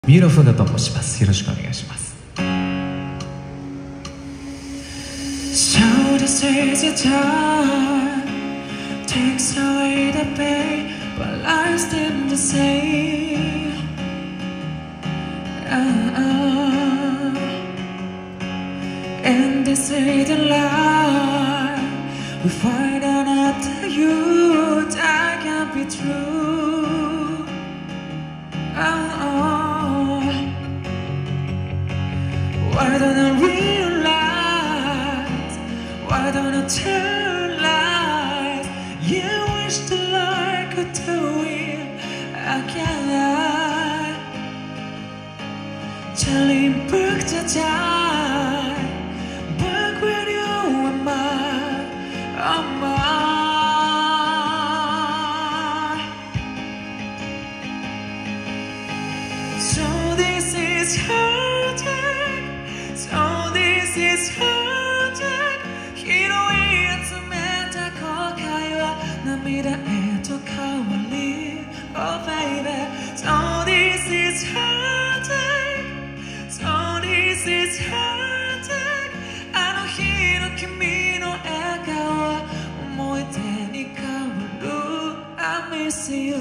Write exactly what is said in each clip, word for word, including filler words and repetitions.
三浦風雅と申します。よろしくお願いします。 So this is your time, takes away the pain, but I still the same. uh, uh. And this is the life we find out after you. That can't be true. uh, uh. Why don't I realize? Why don't I tell lies? You wish the light could do it. I can't lie. Telling back the time, back when you were mine, oh mine. So this is heartache. So this is heartache. 拾い集めた後悔は涙へと変わり Oh baby. So this is heartache. So this is heartache. あの日の君の笑顔は思い出に変わる I miss you.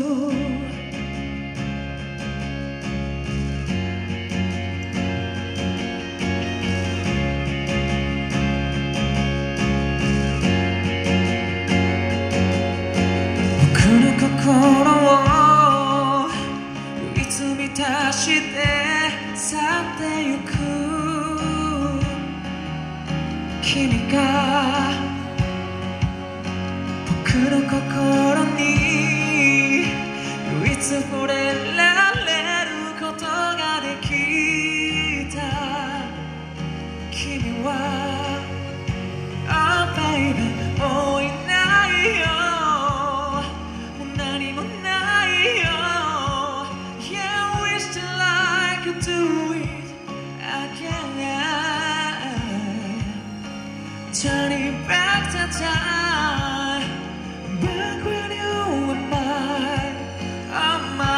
心をいつ満たして去ってゆく君が僕の心に唯一触れられることができた君は Oh baby もういないよDo it, I can't. Turning back the time, back when you were mine, oh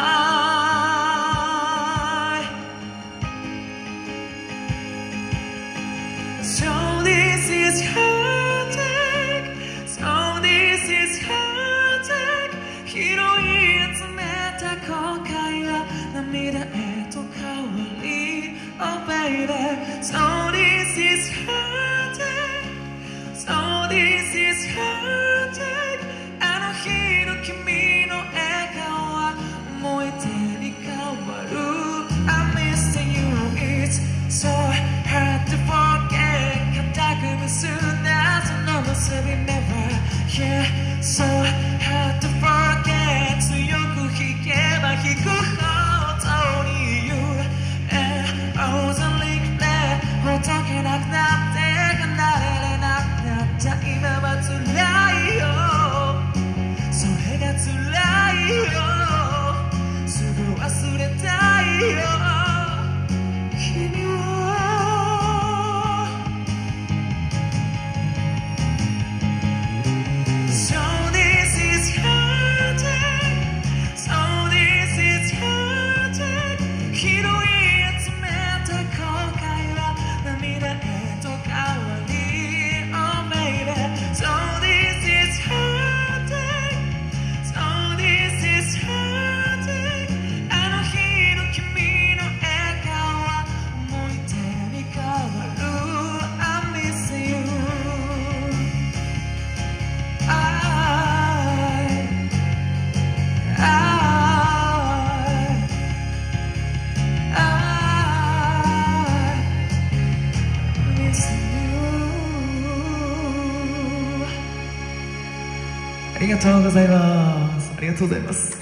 mine. So this is heartache. So this is heartache. 拾い集めた後悔は涙へOh baby, so this is heartache. So this is heartache. あの日の君の笑顔は思い出に変わる I miss you, it's so hard to forget. 固く結んだその結び目は Yeah, so hard to forget. 強く弾けば弾くほどにほどけなくなって離れれなくなった今は辛いよそれが辛いよすぐ忘れたいよ君を So this is heartache. So this is heartache. 拾い集めた後悔涙へと変わり Oh baby. So this is heartache. So this is heartache. あの日の君の笑顔は思い出に変わる I miss you. I I Iありがとうございます。ありがとうございます。